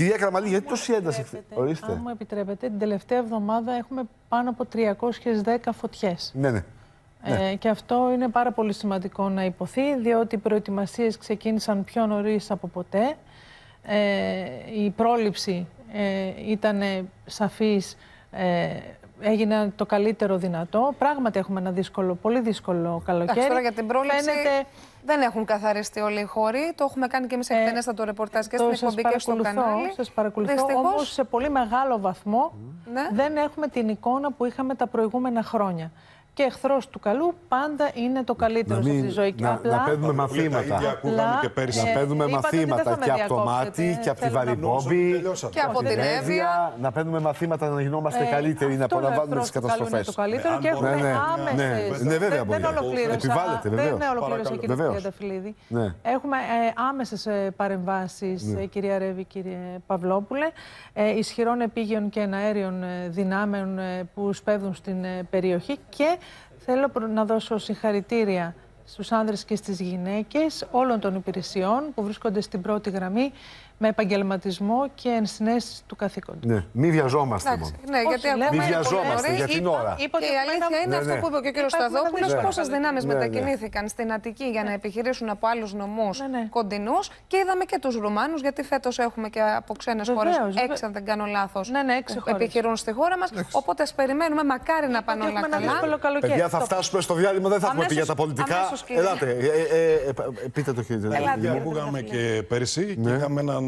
Κυρία Καραμανλή, γιατί τόση ένταση? Αν μου επιτρέπετε, την τελευταία εβδομάδα έχουμε πάνω από 310 φωτιές. Ναι. Και αυτό είναι πάρα πολύ σημαντικό να υποθεί, διότι οι προετοιμασίες ξεκίνησαν πιο νωρίς από ποτέ. Η πρόληψη ήταν σαφής, έγινε το καλύτερο δυνατό. Πράγματι έχουμε ένα δύσκολο, πολύ δύσκολο καλοκαίρι. Τώρα για την πρόληψη δεν έχουν καθαριστεί όλοι οι χώροι. Το έχουμε κάνει και εμείς εκτενέστατο ρεπορτάζ και στην εκπομπή και στο κανάλι. Σας παρακολουθώ, όμως σε πολύ μεγάλο βαθμό δεν έχουμε την εικόνα που είχαμε τα προηγούμενα χρόνια. Και εχθρός του καλού πάντα είναι το καλύτερο σε αυτή τη ζωή. Να παίρνουμε μαθήματα. Να παίρνουμε μαθήματα και από το μάτι και από τη Βαρυμπόμπη και από την Εύβοια. Να παίρνουμε μαθήματα να γινόμαστε καλύτεροι, να απολαμβάνουμε τις καταστροφές. Το καλύτερο και έχουμε άμεσες. Δεν ολοκλήρωσα. Δεν ολοκλήρωσα, κύριε Τριανταφυλλίδη. Έχουμε άμεσες παρεμβάσεις, κυρία Ρέβη, κύριε Παυλόπουλε, ισχυρών επίγειων και εναέριων δυνάμεων που σπέβδουν στην περιοχή και θέλω να δώσω συγχαρητήρια στους άνδρες και στις γυναίκες όλων των υπηρεσιών που βρίσκονται στην πρώτη γραμμή με επαγγελματισμό και ενσυναίσθηση του καθήκοντος. Ναι, μη βιαζόμαστε μόνο. Ναι, γιατί μη βιαζόμαστε για την ώρα. Και η αλήθεια είναι αυτό που είπε και ο κύριος Σταδόπουλος, πόσες δυνάμεις μετακινήθηκαν στην Αττική για να επιχειρήσουν από άλλους νομούς κοντινούς και είδαμε και τους Ρουμάνους, γιατί φέτος έχουμε και από ξένες χώρες, 6 αν δεν κάνω λάθος, που επιχειρούν στη χώρα μας. Οπότε ας περιμένουμε, μακάρι να πάνε όλα καλά. Παιδιά, θα φτάσουμε στο διάλειμμα, δεν θα έχουμε πει για τα πολιτικά. Ελάτε, πείτε το κύριε. Δημιουργούσαμε και πέρσι και είχαμε έναν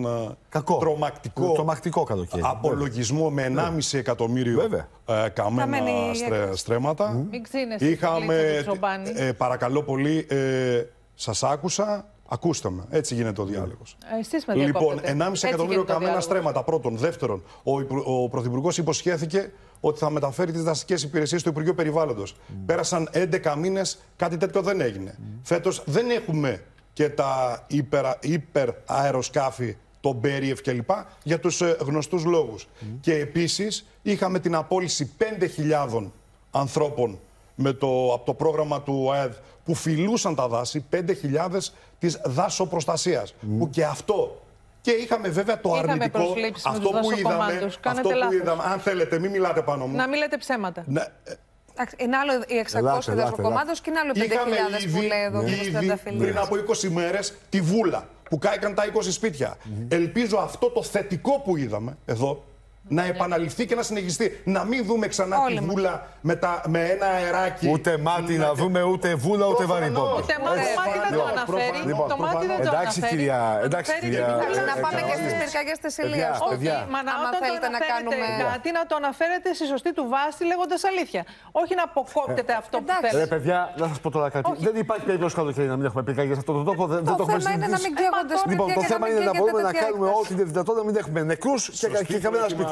τρομακτικό καλοκαίρι. Απολογισμό με 1,5 εκατομμύριο καμένα στρέμματα. Είχαμε, παρακαλώ πολύ, σας άκουσα, ακούστε με. Έτσι γίνεται ο διάλογος. Λοιπόν, 1,5 εκατομμύριο καμένα στρέμματα. Πρώτον. Δεύτερον, ο Πρωθυπουργός υποσχέθηκε ότι θα μεταφέρει τις δασικές υπηρεσίες στο Υπουργείο Περιβάλλοντος. Πέρασαν 11 μήνες, κάτι τέτοιο δεν έγινε. Φέτος δεν έχουμε και τα υπεραεροσκάφη, το Μπέριεφ κλπ. Για τους γνωστούς λόγους. Και επίσης είχαμε την απόλυση 5.000 ανθρώπων από το πρόγραμμα του ΟΑΕΔ που φιλούσαν τα δάση, 5.000 της δάσοπροστασίας. Που και αυτό. Και είχαμε βέβαια το αρνητικό. Αυτό που είδαμε. Αν θέλετε, μην μιλάτε πάνω μου. Να μην λέτε ψέματα. Είναι άλλο οι 600 δασοκομάδες και είναι άλλο 5.000 που λέει εδώ ο κ. Τριανταφυλλίδης. Πριν από 20 μέρες τη Βούλα που κάηκαν τα 20 σπίτια. Ελπίζω αυτό το θετικό που είδαμε εδώ να επαναληφθεί και να συνεχιστεί. Να μην δούμε ξανά τη Βούλα με ένα αεράκι. Ούτε μάτι να δούμε, ούτε Βούλα, ούτε Βαρυμπόμπη. Ούτε μάτι δεν το αναφέρει. Το μάτι δεν το αναφέρει. Εντάξει, κυρία. Να πάμε και στις πυρκαγιές της Ηλίας. Όχι, μα όταν θέλετε να κάνουμε κάτι, να το αναφέρετε στη σωστή του βάση, λέγοντας αλήθεια. Όχι να αποκόπτετε αυτό που θέλετε. Παιδιά, να σας πω τώρα κάτι. Δεν υπάρχει περίπτωση καλοκαίρι να μην έχουμε πυρκαγιές σε αυτόν τον τόπο. Δεν το έχουμε συζητήσει. Λοιπόν, το θέμα είναι να μπορούμε να κάνουμε ό,τι είναι δυνατόν, να μην έχουμε νεκρούς και καμένα σπίτια.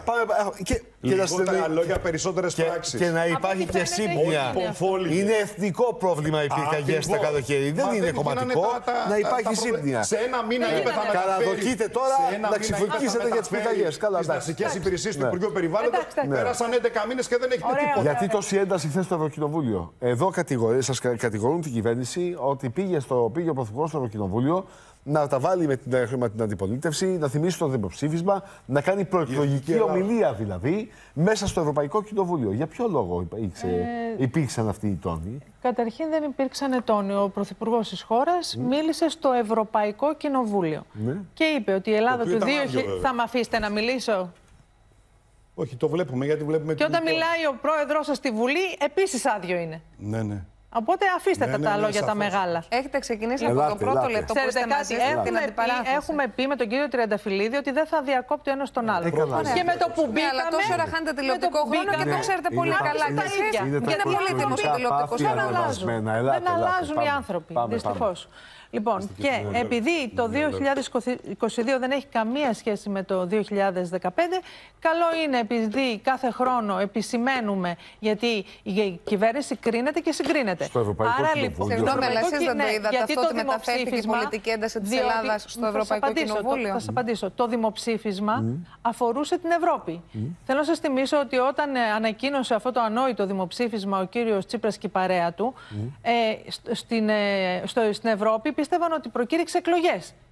Λιγότερα λόγια, περισσότερες πράξεις. Και να υπάρχει και σύμπνοια. Είναι εθνικό πρόβλημα οι πυρκαγιές τα καλοκαίρι. Δεν είναι κομματικό. Να υπάρχει σύμπνοια. Σε ένα μήνα είπε θα μεταφέρει. Καλαδοκείτε τώρα να ξυφοκίσετε για τις πυρκαγιές. Τις δασικές υπηρεσίες του Υπουργείου Περιβάλλοντος πέρασαν 11 μήνες και δεν έχει τίποτα. Γιατί τόση ένταση χθες στο Ευρωκοινοβούλιο? Εδώ σας κατηγορούν την κυβέρνηση ότι πήγε ο Πρωθυπουργός στο Ευρωκοινοβούλιο να τα βάλει με την αντιπολίτευση, να θυμίσει το δημοψήφισμα, να κάνει προεκλογική ομιλία δηλαδή μέσα στο Ευρωπαϊκό Κοινοβούλιο. Για ποιο λόγο υπήρξαν αυτοί οι τόνοι? Καταρχήν δεν υπήρξαν τόνοι. Ο Πρωθυπουργός της χώρας μίλησε στο Ευρωπαϊκό Κοινοβούλιο και είπε ότι η Ελλάδα του 2000... Θα με αφήσετε να μιλήσω? Όχι, το βλέπουμε γιατί βλέπουμε... Και όταν μιλάει ο πρόεδρος σας στη Βουλή, επίσης άδειο είναι. Ναι. Οπότε αφήστε τα λόγια τα μεγάλα. Έχετε ξεκινήσει από το πρώτο λεπτό που είστε μαζί στην αντιπαράθεση. Έχουμε πει με τον κύριο Τριανταφυλλίδη ότι δεν θα διακόπτει ο ένας τον άλλον. Και με το που μπήκαμε... Αλλά τόση ώρα χάνετε τηλεοπτικό χρόνο και το ξέρετε πολύ καλά κι εσείς. Είναι πολύτιμος ο τηλεοπτικός χρόνος. Δεν αλλάζουν οι άνθρωποι, δυστυχώς. Λοιπόν, και επειδή το 2022 δεν έχει καμία σχέση με το 2015, καλό είναι επειδή κάθε χρόνο επισημαίνουμε, γιατί η κυβέρνηση κρίνεται και συγκρίνεται. Άρα λοιπόν. Συγγνώμη, αλλά εσείς δεν το είδατε αυτό ότι μεταφέρθηκε η πολιτική ένταση της Ελλάδας στο Ευρωπαϊκό Κοινοβούλιο? Θα σας απαντήσω. Το δημοψήφισμα αφορούσε την Ευρώπη. Θέλω να σας θυμίσω ότι όταν ανακοίνωσε αυτό το ανόητο δημοψήφισμα ο κύριος Τσίπρας και η παρέα του, στην Ευρώπη πίστευαν ότι προκήρυξε εκλογές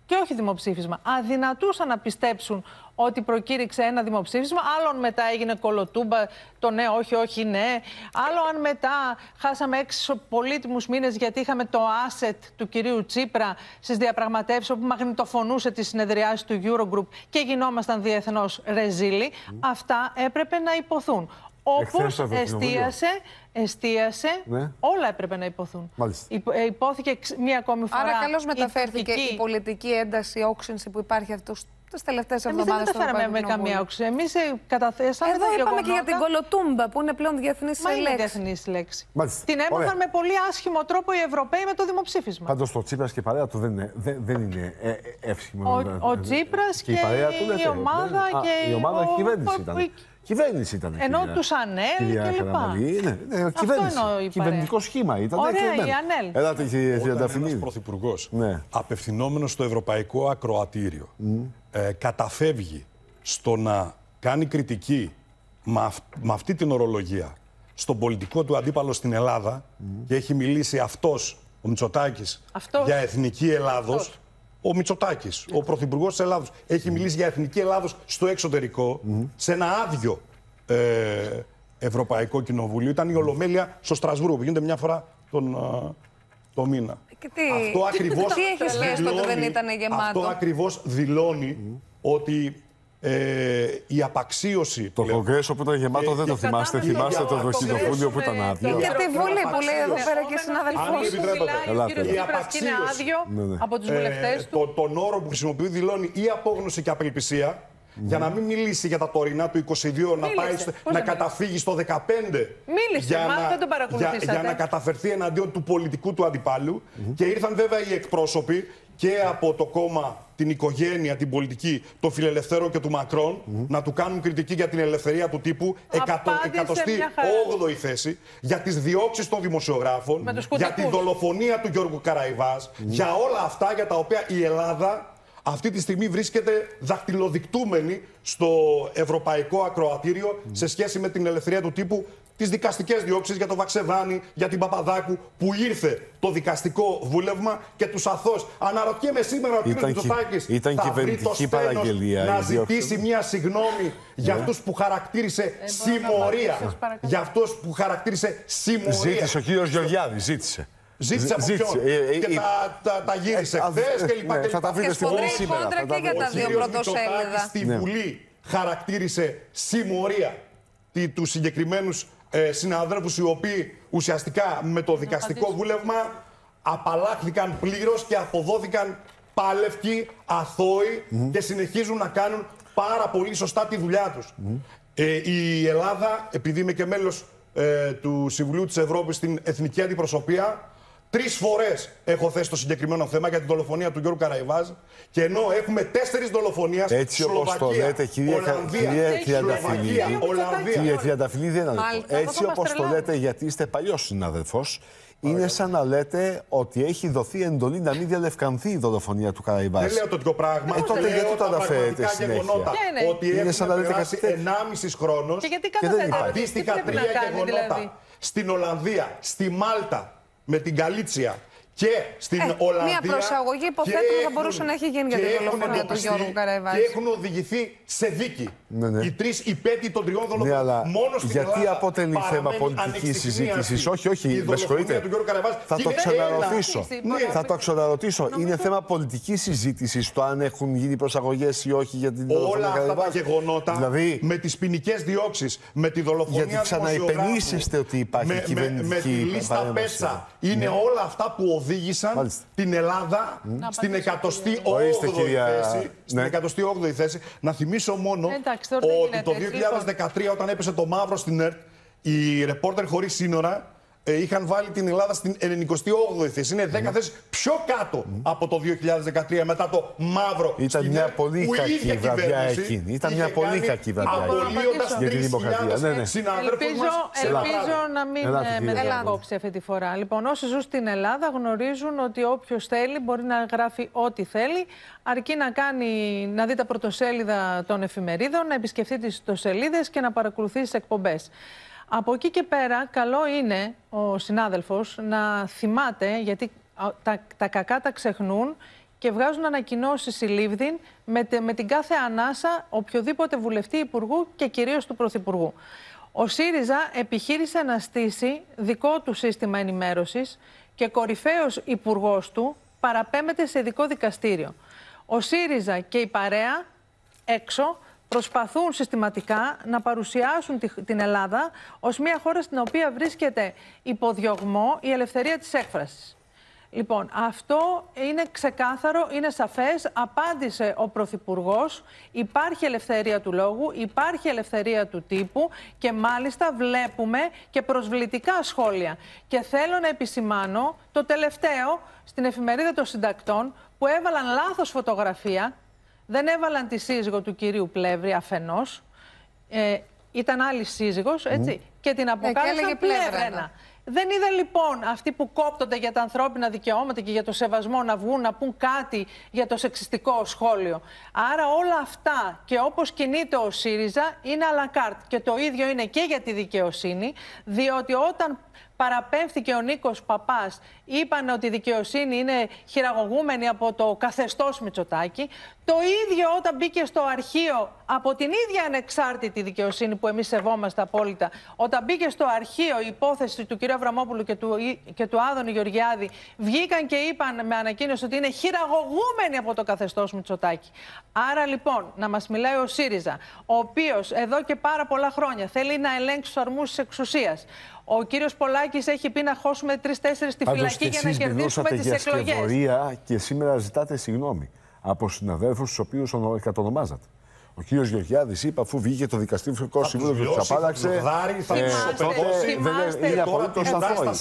και όχι δημοψήφισμα. Αδυνατούσαν να πιστέψουν ότι προκήρυξε ένα δημοψήφισμα, άλλο αν μετά έγινε κολοτούμπα, το ναι, όχι, όχι, ναι. Άλλο αν μετά χάσαμε 6 πολύτιμους μήνες γιατί είχαμε το asset του κυρίου Τσίπρα στις διαπραγματεύσεις, όπου μαγνητοφωνούσε τις συνεδριάσεις του Eurogroup και γινόμασταν διεθνώς ρεζίλοι. Αυτά έπρεπε να υποθούν. Όπως εστίασε, ναι. Όλα έπρεπε να υποθούν. Υπόθηκε μία ακόμη φορά. Άρα καλώς μεταφέρθηκε η πολιτική ένταση, η όξυνση που υπάρχει αυτούς τις τελευταίες εβδομάδες. Εμείς δεν μεταφέραμε με καμία όξυνση. Εμείς καταθέσαμε. Εδώ είπαμε και για την κολοτούμπα που είναι πλέον διεθνής λέξη. Είναι διεθνής λέξη. Την έμαθαν με πολύ άσχημο τρόπο οι Ευρωπαίοι με το δημοψήφισμα. Πάντως το Τσίπρας και η παρέα του δεν είναι εύσχημο. Ο Τσίπρας και η ομάδα και η ομάδα κυβέρνηση ήταν. Κυβέρνηση ήταν. Ενώ τους ΑΝΕΛ και λοιπά. Ναι, κυβερνητικό σχήμα ήταν. Ωραία, η ΑΝΕΛ. Ελάτε, κύριε Τριανταφυλλίδη. Ένας πρωθυπουργός, απευθυνόμενος στο Ευρωπαϊκό Ακροατήριο, καταφεύγει στο να κάνει κριτική με αυτή την ορολογία στον πολιτικό του αντίπαλο στην Ελλάδα και έχει μιλήσει αυτός, ο Μητσοτάκης, για εθνική Ελλάδος. Ο Μητσοτάκης, ο πρωθυπουργός της Ελλάδος, έχει μιλήσει για εθνική Ελλάδος στο εξωτερικό, σε ένα άδειο Ευρωπαϊκό Κοινοβούλιο. Ήταν η Ολομέλεια στο Στρασβούργο, που γίνεται μια φορά το μήνα. Αυτό ακριβώς, τι έχει σχέση το ότι δεν ήταν γεμάτο. Αυτό ακριβώς δηλώνει ότι η απαξίωση. Το Κογκρέσο που ήταν γεμάτο δεν το θυμάστε. Θυμάστε το Κοινοβούλιο που ήταν άδειο. Και τη Βουλή που λέει εδώ πέρα και συναδελφός. Η απαξίωση είναι άδειο από τους βουλευτές του. Τον όρο που χρησιμοποιεί δηλώνει ή απόγνωση και απελπισία. Για να μην μιλήσει για τα τωρινά του 22, να καταφύγει στο 15. Μίλησε, δεν τον παρακολουθήσατε. Για να καταφερθεί εναντίον του πολιτικού του αντιπάλου. Και ήρθαν βέβαια οι εκπρόσωποι και από το κόμμα, την οικογένεια, την πολιτική των φιλελευθέρων και του Μακρόν να του κάνουν κριτική για την ελευθερία του τύπου, 108η θέση, για τις διώξεις των δημοσιογράφων, για τη δολοφονία του Γιώργου Καραϊβάς, για όλα αυτά για τα οποία η Ελλάδα αυτή τη στιγμή βρίσκεται δακτυλοδεικτούμενη στο Ευρωπαϊκό Ακροατήριο σε σχέση με την ελευθερία του τύπου, τις δικαστικές διώξεις για τον Βαξεβάνη, για την Παπαδάκου, που ήρθε το δικαστικό βούλευμα και τους αθώους. Αναρωτιέμαι σήμερα ο κ. Μητσοτάκης θα βρει το στένος να ζητήσει μια συγγνώμη για αυτούς που χαρακτήρισε συμμορία. Για αυτούς που χαρακτήρισε συμμορία. Ζήτησε ο κ. Γεωργιάδης, ζήτησε. Ζήτησε από ποιον και τα γύρισε χθες και λοιπά. Θα τα βρείτε στη Βουλή σήμερα. Και για τα δύο πρωτοσέλιδα. Στη Βουλή χαρακτήρισε συμμορία τους συγκεκριμένους συναδέλφους, οι οποίοι ουσιαστικά με το δικαστικό βούλευμα απαλλάχθηκαν πλήρως και αποδόθηκαν πάλευκοι, αθώοι και συνεχίζουν να κάνουν πάρα πολύ σωστά τη δουλειά τους. Η Ελλάδα, επειδή είμαι και μέλος του Συμβουλίου της Ευρώπης στην Εθνική Αντιπροσωπεία, 3 φορές έχω θέσει το συγκεκριμένο θέμα για την δολοφονία του Γιώργου Καραϊβάζ, και ενώ έχουμε 4 δολοφονίες, έτσι όπως το λέτε, κύριε Τριανταφυλλίδη, έτσι όπως το λέτε, γιατί είστε παλιός συνάδελφος, είναι σαν να λέτε ότι έχει δοθεί εντολή να μην διαλευκανθεί η δολοφονία του Καραϊβάζ. Δεν λέω το ίδιο πράγμα. Τότε γιατί το αναφέρετε συνέχεια? Ότι έχουμε περάσει 1,5 χρόνος και αντίστοιχα 3 γεγονότα στην Ολλανδία, στη Μάλτα, με την Καλίτσια και στην Ολλανδία. Μια προσαγωγή υποθέτουμε θα μπορούσε να έχει γίνει για την δολοφονία του Γιώργου Καραϊβάζ. Και έχουν οδηγηθεί σε δίκη. Οι 3 υπέτειοι των 3 δολοφονιών. Μόνο στην γιατί Ελλάδα αποτελεί θέμα πολιτικής συζήτησης? Όχι, με συγχωρείτε. Θα το ξαναρωτήσω. Θα το ξαναρωτήσω. Είναι θέμα πολιτικής συζήτησης το αν έχουν γίνει προσαγωγές ή όχι για την δολοφονία του Καραϊβάζ? Όλα αυτά τα γεγονότα με τις ποινικές διώξεις, με τη δολοφονία του δημοσιογράφου. Γιατί ξαναυπενήσεστε ότι υπάρχει κυβερνητική με τη λίστα Πέτσα. Είναι όλα αυτά που οδήγησαν την Ελλάδα στην 108η θέση. Να θυμίσω μόνο ότι το 2013, όταν έπεσε το μαύρο στην ΕΡΤ, οι ρεπόρτερ χωρίς σύνορα είχαν βάλει την Ελλάδα στην 98η θέση. Είναι 10 θέσεις πιο κάτω από το 2013, μετά το μαύρο. Ήταν μια πολύ κακή βραδιά εκείνη. Ήταν μια πολύ κακή βραδιά για την δημοκρατία. Ελπίζω να μην με διακόψει αυτή τη φορά. Λοιπόν, όσοι ζουν στην Ελλάδα γνωρίζουν ότι όποιος θέλει μπορεί να γράφει ό,τι θέλει, αρκεί να δει τα πρωτοσέλιδα των εφημερίδων, να επισκεφτεί τις ιστοσελίδες και να παρακολουθεί τις εκπομπές. Από εκεί και πέρα, καλό είναι ο συνάδελφος να θυμάται, γιατί τα κακά τα ξεχνούν και βγάζουν ανακοινώσεις οι Λίβδιν με την κάθε ανάσα οποιοδήποτε βουλευτή, υπουργού και κυρίως του Πρωθυπουργού. Ο ΣΥΡΙΖΑ επιχείρησε να στήσει δικό του σύστημα ενημέρωσης και κορυφαίος υπουργός του παραπέμπεται σε ειδικό δικαστήριο. Ο ΣΥΡΙΖΑ και η παρέα έξω προσπαθούν συστηματικά να παρουσιάσουν την Ελλάδα ως μια χώρα στην οποία βρίσκεται υποδιωγμό η ελευθερία της έκφρασης. Λοιπόν, αυτό είναι ξεκάθαρο, είναι σαφές, απάντησε ο Πρωθυπουργός, υπάρχει ελευθερία του λόγου, υπάρχει ελευθερία του τύπου και μάλιστα βλέπουμε και προσβλητικά σχόλια. Και θέλω να επισημάνω το τελευταίο στην εφημερίδα των συντακτών που έβαλαν λάθος φωτογραφία, δεν έβαλαν τη σύζυγο του κυρίου Πλεύρη αφενός, ήταν άλλη σύζυγος, έτσι, και την αποκάλεσαν Πλεύρενα. Δεν είδα λοιπόν αυτοί που κόπτονται για τα ανθρώπινα δικαιώματα και για το σεβασμό να βγουν να πούν κάτι για το σεξιστικό σχόλιο. Άρα όλα αυτά και όπως κινείται ο ΣΥΡΙΖΑ είναι à la carte. Και το ίδιο είναι και για τη δικαιοσύνη, διότι όταν παραπέμφθηκε ο Νίκος Παπάς, είπαν ότι η δικαιοσύνη είναι χειραγωγούμενη από το καθεστώς Μητσοτάκη. Το ίδιο όταν μπήκε στο αρχείο από την ίδια ανεξάρτητη δικαιοσύνη που εμείς σεβόμαστε απόλυτα, όταν μπήκε στο αρχείο η υπόθεση του κ. Αβραμόπουλου και του Άδωνη Γεωργιάδη, βγήκαν και είπαν με ανακοίνωση ότι είναι χειραγωγούμενη από το καθεστώς Μητσοτάκη. Άρα λοιπόν να μας μιλάει ο ΣΥΡΙΖΑ, ο οποίος εδώ και πάρα πολλά χρόνια θέλει να ελέγξει τους αρμούς της εξουσίας. Ο κύριος Πολάκης έχει πει να χώσουμε 3-4 στη φυλακή για να κερδίσουμε τις εκλογές. Και σήμερα ζητάτε συγγνώμη από συναδέλφους τους οποίους κατονομάζατε. Ο κύριος Γεωργιάδης είπε, αφού βγήκε το δικαστικό συμβούλιο και τους απάλλαξε. Είναι απολύτως αθώοι.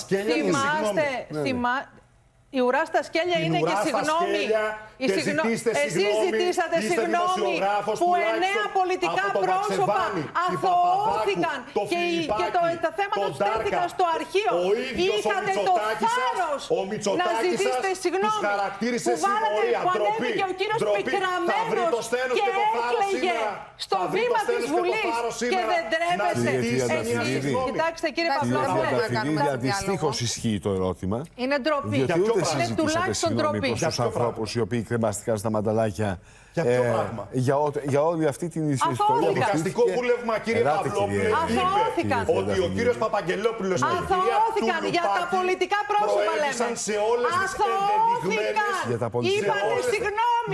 Η ουρά στα σκέλια είναι και συγγνώμη. Εσείς ζητήσατε συγγνώμη που 9 πολιτικά πρόσωπα αθωώθηκαν και τα θέματα του στέλνθηκαν στο αρχείο. Είχατε το θάρρος να ζητήσετε συγγνώμη που ανέβηκε ο κύριος Πικραμένος και έκλαιγε στο βήμα της Βουλής και δεν τρέπεστε εσείς. Κοιτάξτε κύριε Παυλόπουλε. Αντιστοίχως ισχύει το ερώτημα. Είναι ντροπή. Είναι τουλάχιστον ντροπή προς τους ανθρώπους οι οποίοι κρεμάστηκαν στα μανταλάκια για όλη αυτή την ιστορία. Το δικαστικό βούλευμα, κύριε Παυλόπουλε, είπε ότι ο κύριος Παπαγγελόπουλος και η κυρία αθωώθηκαν για τα πολιτικά πρόσωπα, λέμε. Σε όλες τις αθωώθηκαν. Είπανε συγγνώμη.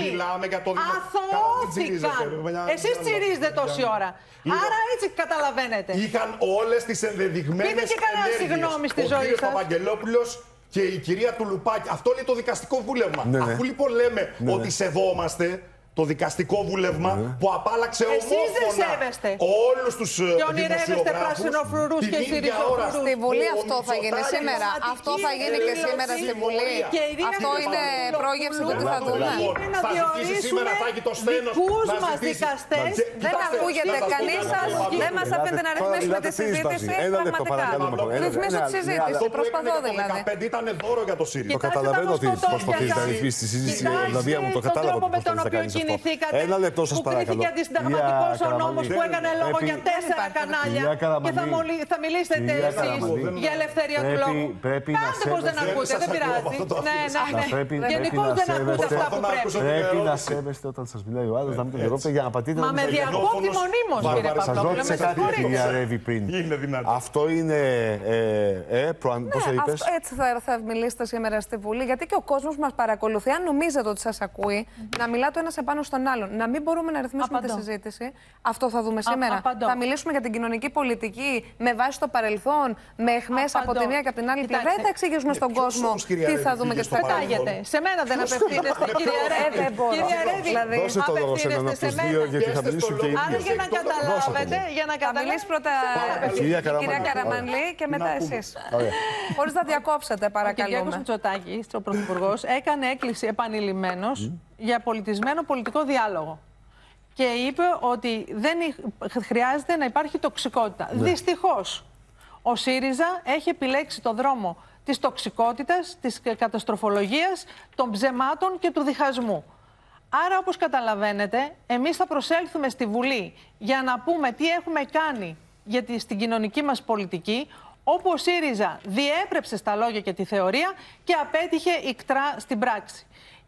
Αθωώθηκαν. Εσείς τσιρίζετε τόση ώρα. Άρα έτσι καταλαβαίνετε. Είχαν όλες τις ενδεδειγμένες ενέργειες. Ο κύριος Παπαγγελόπουλος και η κυρία Τουλουπάκη. Αυτό λέει το δικαστικό βούλευμα. Αφού λοιπόν λέμε ότι σεβόμαστε το δικαστικό βούλευμα που απάλαξε ομόφωνα όλους τους δημοσιογράφους και την ίδια ώρα. Στη Βουλή αυτό θα γίνει σήμερα. Αυτό θα γίνει και σήμερα στη Βουλή. Αυτό είναι πρόγευση του τι θα δούμε. Θα ζητήσει σήμερα, θα έχει το στένος να ζητήσει. Δεν ακούγεται κανείς σας. Δεν μας αφήνετε να ρυθμίσουμε τη συζήτηση. Πραγματικά. Ρυθμίσω τη συζήτηση. Προσπαθώ δηλαδή. Το 2015 ήταν δώρο για το ΣΥΡΙΖΑ. Το καταλαβαίνω ότι προσπαθείς να ρυθμίσεις τη συζήτηση. Δηλαδή μου το κατάλαβα ότι προσπαθείς να κάνεις αυτό. Ένα λεπτό σας παρακαλώ. Που κρίθηκε αντισυνταγματικός ο νόμος που έκανε λόγο για 4 κανάλια και θα μιλήσετε εσείς για ελευθερία του λόγου. Κάντε πως δεν ακούτε, δεν πειράζει. Γενικώς δεν ακούτε αυτά που πρέπει. Πρέπει να σέβεστε όταν σας μιλάει ο άλλος, να μην τον διακόπτετε για να πατείτε. Μα με διακόπτει μονίμως, κύριε Παυλόπουλε. Σας ρώτησε κάτι, κυρία Ρέβη, πριν. Αυτό είναι. Πώς θα είπες? Έτσι θα μιλήσετε σήμερα στη Βουλή, γιατί και ο κόσμος μας παρακολουθεί. Αν νομίζετε ότι σας ακούει, να μιλάτε ο ένας επάνω στον άλλον. Να μην μπορούμε να ρυθμίσουμε τη συζήτηση. Αυτό θα δούμε σήμερα. Θα μιλήσουμε για την κοινωνική πολιτική με βάση το παρελθόν, με εχμές από τη μία και από την άλλη πλευρά. Δεν θα εξηγήσουμε στον κόσμο τι θα δούμε και στο παρελθόν. Σε μένα δεν απευθύνεστε, κυρία Ρέβη. Κυρία Ρέβη, δώσε το λόγο σε έναν από τους δύο, γιατί θα μιλήσουν και οι δύο. Άρα για να καταλάβετε, θα μιλήσει πρώτα η κυρία Καραμανλή και μετά εσείς. Χωρίς να διακόψετε, παρακαλούμε. Ο Κυριάκος Μητσοτάκης, ο Πρωθυπουργός, έκανε έκκληση επανειλημμένος για πολιτισμένο πολιτικό διάλογο. Και είπε ότι δεν χρειάζεται να υπάρχει τοξικότητα. Δυστυχώς, ο ΣΥΡΙΖΑ έχει επιλέξει το δρόμο της τοξικότητας, της καταστροφολογίας, των ψεμάτων και του διχασμού. Άρα, όπως καταλαβαίνετε, εμείς θα προσέλθουμε στη Βουλή για να πούμε τι έχουμε κάνει στην κοινωνική μας πολιτική, όπου ο ΣΥΡΙΖΑ διέπρεψε στα λόγια και τη θεωρία και απέτυχε ικτρά στην πράξη.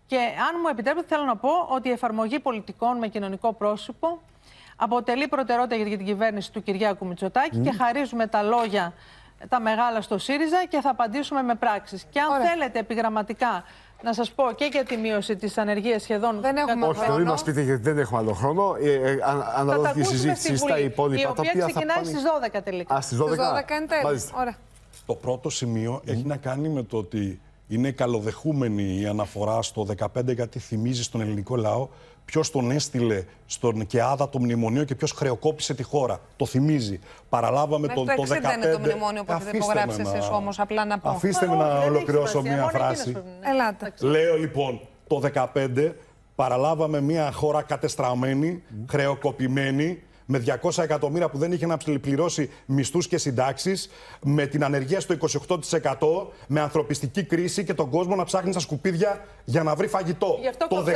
Και αν μου επιτρέπετε, θέλω να πω ότι η εφαρμογή πολιτικών με κοινωνικό πρόσωπο αποτελεί προτεραιότητα για την κυβέρνηση του Κυριάκου Μητσοτάκη και χαρίζουμε τα λόγια τα μεγάλα στο ΣΥΡΙΖΑ και θα απαντήσουμε με πράξεις. Και αν θέλετε επιγραμματικά να σας πω και για τη μείωση της ανεργίας σχεδόν... Δεν έχουμε χρόνο. Όχι, δεν μας πείτε γιατί δεν έχουμε άλλο χρόνο. Αναλώθηκε η συζήτηση στα υπόλοιπα. Η οποία ξεκινάει στις 12 τελικά. Στις 12 είναι τέλος. Το πρώτο σημείο έχει να κάνει με το ότι είναι καλοδεχούμενη η αναφορά στο 15 γιατί θυμίζει στον ελληνικό λαό ποιος τον έστειλε στον ΚΕΑΔΑ το μνημονίο και ποιος χρεοκόπησε τη χώρα. Το θυμίζει. Παραλάβαμε το 15. Το 60 είναι το μνημόνιο που έχετε υπογράψει εσείς όμως, απλά να πω. Αφήστε με να ολοκληρώσω μία φράση. Ελάτε. Λέω λοιπόν, το 15 παραλάβαμε μία χώρα κατεστραμμένη, χρεοκοπημένη, με 200 εκατομμύρια που δεν είχε να πληρώσει μισθούς και συντάξεις, με την ανεργία στο 28%, με ανθρωπιστική κρίση και τον κόσμο να ψάχνει στα σκουπίδια για να βρει φαγητό. Γι' αυτό το 19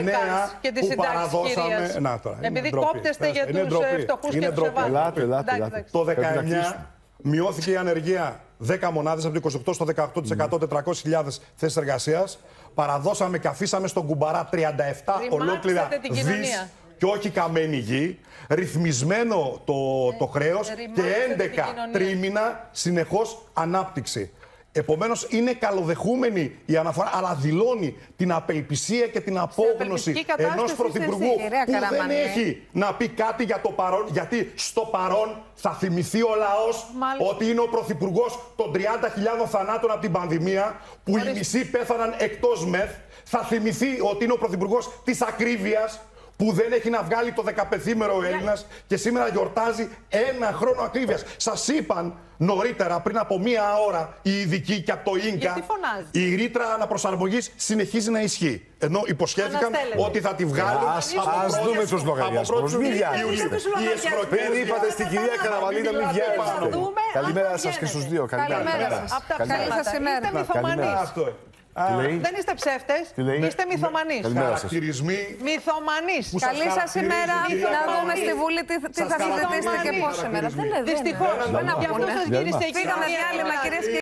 και τις που παραδώσαμε... Να, τώρα, επειδή κόπτεστε για τους φτωχούς και τους ευάλωτους. Ελάτε. Το 19 μειώθηκε η ανεργία 10 μονάδες από το 28% στο 18%, 400.000 θέσεις εργασίας. Παραδώσαμε και αφήσαμε στον κουμπαρά 37 ολόκληρα δις και όχι καμένη γη, ρυθμισμένο το χρέος και 11 τρίμηνα συνεχώς ανάπτυξη. Επομένως, είναι καλοδεχούμενη η αναφορά, αλλά δηλώνει την απελπισία και την απόγνωση ενός πρωθυπουργού που δεν έχει να πει κάτι για το παρόν, γιατί στο παρόν θα θυμηθεί ο λαός ότι είναι ο πρωθυπουργός των 30.000 θανάτων από την πανδημία, που οι μισοί πέθαναν εκτός ΜΕΘ, θα θυμηθεί ότι είναι ο πρωθυπουργός της ακρίβειας, που δεν έχει να βγάλει το 15ήμερο ο Έλληνας και σήμερα γιορτάζει 1 χρόνο ακρίβειας. Σας είπαν νωρίτερα, πριν από 1 ώρα, οι ειδικοί και από το ίνκα, η ρήτρα αναπροσαρμογής συνεχίζει να ισχύει. Ενώ υποσχέθηκαν ότι θα τη βγάλουν. Ας δούμε τους λογαριασμούς. Μην βιάζεστε. Πριν είπατε στην κυρία Καραμαλίνα, μην βιάζεστε. Καλημέρα σας και στους δύο. Καλημέρα σας. Καλή σας ημέρα. Δεν είστε ψεύτες, είστε μυθομανείς. Χαρακτηρισμοί. Μυθομανείς. Καλή σας ημέρα. Να δούμε στη Βουλή τι θα συζητήσετε και πόση ημέρα. Δυστυχώς. Φύγαμε διάλειμμα, κυρίες και